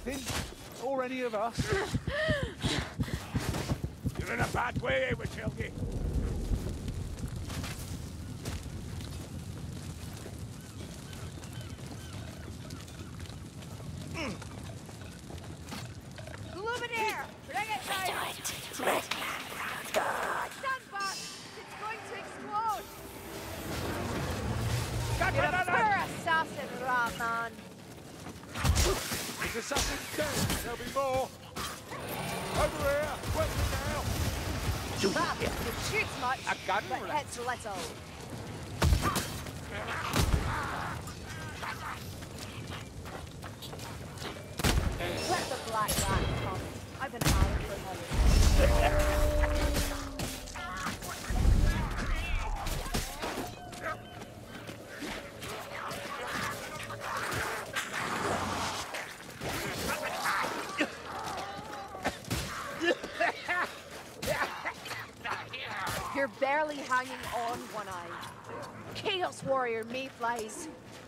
anything? Or any of us? You're in a bad way, Witchelgi. Luminaire! Bring it down! Stand back! It's going to explode! You're a poor assassin, rat man! This assassin's dead. There'll be more. Over here. Weapon now. It shoots much, A gun but rat. hits little. Let the black rat come. I've been howling for months. You're barely hanging on one eye. Chaos Warrior Mayflies.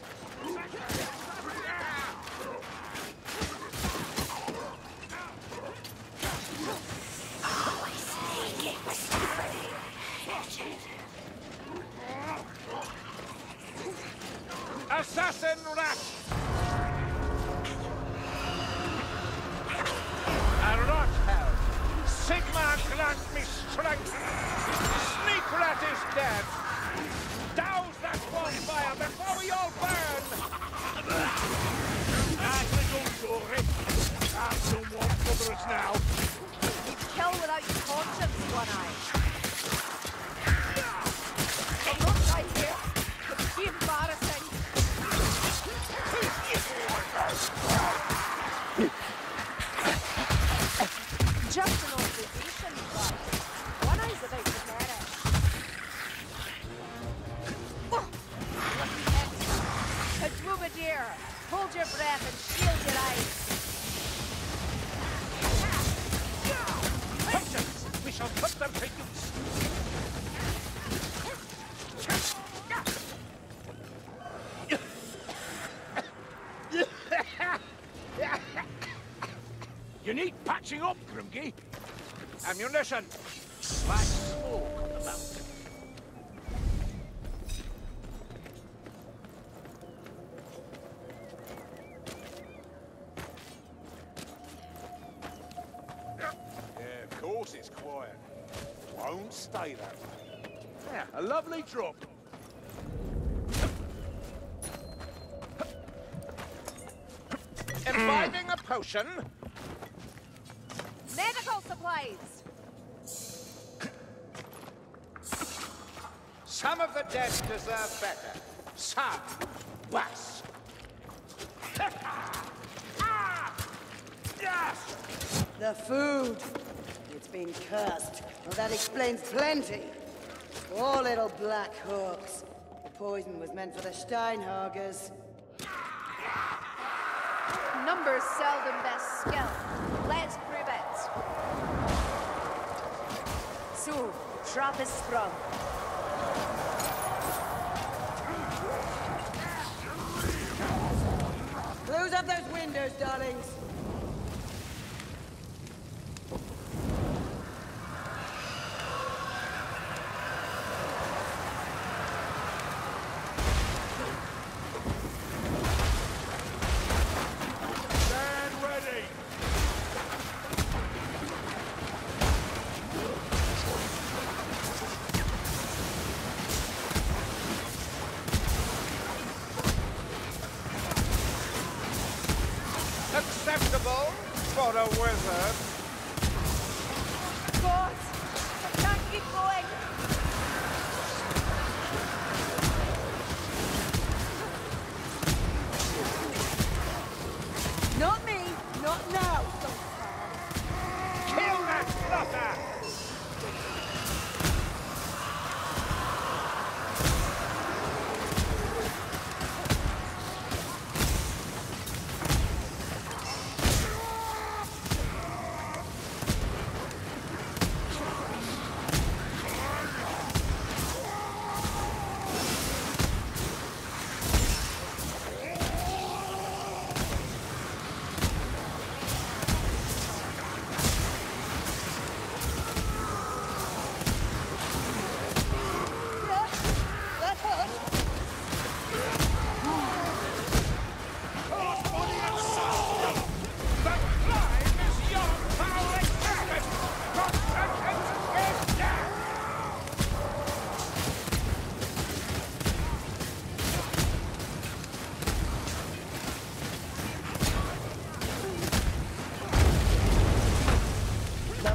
Assassin rat! A rot hell! Sigma grant me strength! Sneak rat is dead! Douse that bonfire before we all burn! That little glory! That don't want bother us now! You kill without your conscience, one eye. I'm not right here. It's too embarrassing. Just an observation, but one eye's about to perish. A Dromedare, hold your breath and shield your eyes. Patience! We shall put them to use! You need patching up, Grimgi. Ammunition. Black smoke on the mountain. Yeah, of course it's quiet. Won't stay that way. Yeah, a lovely drop. Imbibing a potion. Medical supplies! Some of the dead deserve better. Some worse. Yes! The food. It's been cursed. Well, that explains plenty. Poor little black hooks. The poison was meant for the Steinhagers. Numbers seldom best skill. Let's prove it. So, trap is sprung. Close up those windows, darlings. Stand ready. Acceptable for a wizard. God! I can't keep going! Not me, not now. Kill that flutter!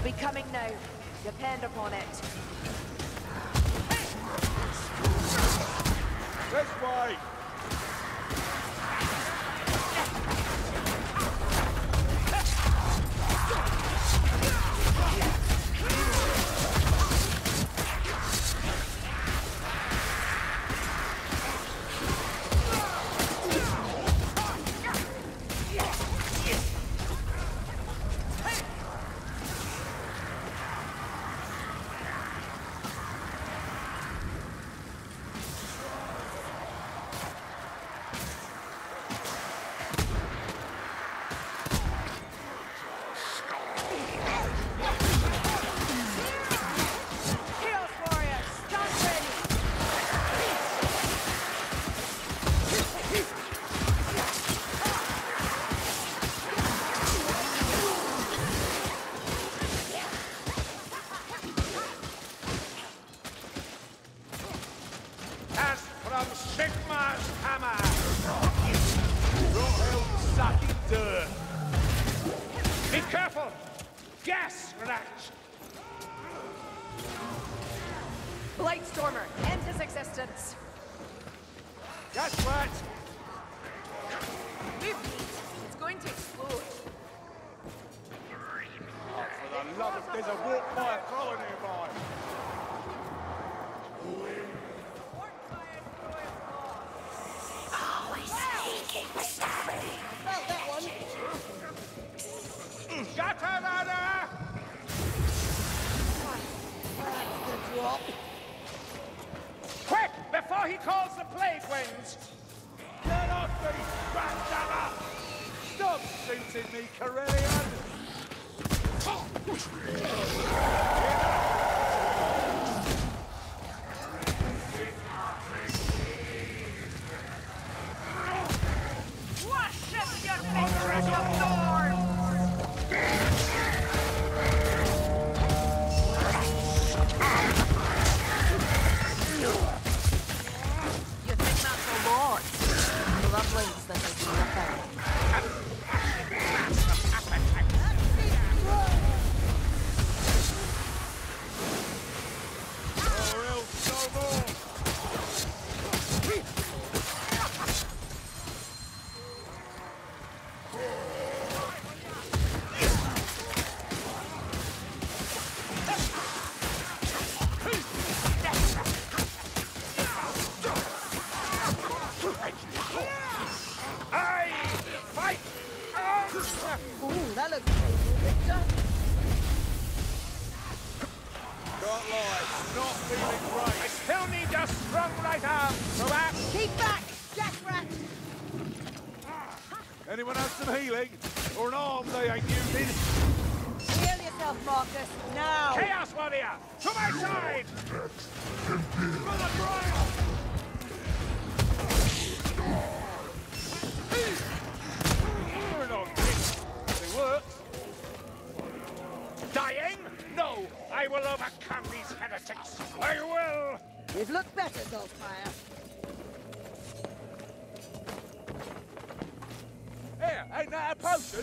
be coming now. Depend upon it. This way! Chaos Warriors, stand ready! As from Sigmar's hammer. Rot sucking dirt! Be careful! Gas rat! Blightstormer, end his existence. That's right! Move, Pete. It's going to explode. Oh, for the love of... There's a warp fire crawler nearby! Felt that one. Got her, ladder! The drop. Quick, before he calls the plague winds! Get off me, rat-dabber! Stop shooting me, Corellian! Worship your fingers of thorn! You think that's a lot? Lovely, this is nothing. Or else no more! Aye! Fight! Ooh, that looks painful, Victor. Can't lie, not feeling I great. still need your strong right arm, perhaps. Keep back, Jack Rat. Anyone have some healing? Or an arm they ain't using? Heal yourself, Marcus. Now. Chaos Warrior, to my side! For the ground! We're not this. It works. Dying? No, I will overcome these heretics. I will! You've looked better, Saltfire. Here, ain't that a potion?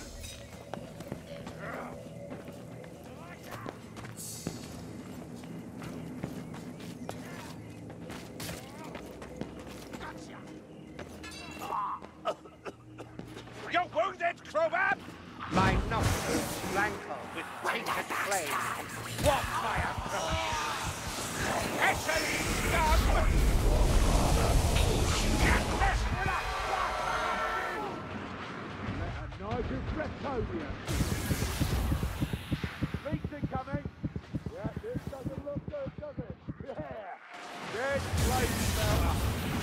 You wounded, Crowbar? My nostrils rankle with tainted flame. What fire! Essence scum! Nigel Bretonnian. Leaks incoming. Yeah, this doesn't look good, does it? Yeah. Dead flame smelter.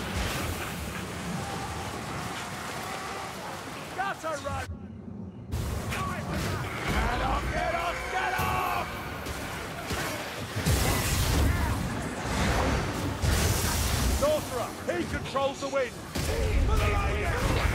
Gutter run. Get off, get off, get off! Sorcerer, he controls the wind. For the lady!